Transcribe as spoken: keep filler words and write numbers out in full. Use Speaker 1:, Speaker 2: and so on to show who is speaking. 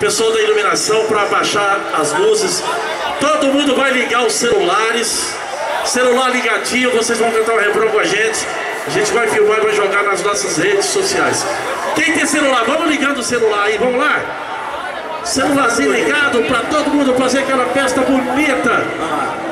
Speaker 1: pessoal da iluminação para abaixar as luzes. Todo mundo vai ligar os celulares. Celular ligadinho, vocês vão cantar o refrão com a gente. A gente vai filmar e vai jogar nas nossas redes sociais. Quem tem celular, vamos ligando o celular aí, vamos lá? Celularzinho ligado para todo mundo fazer aquela festa bonita.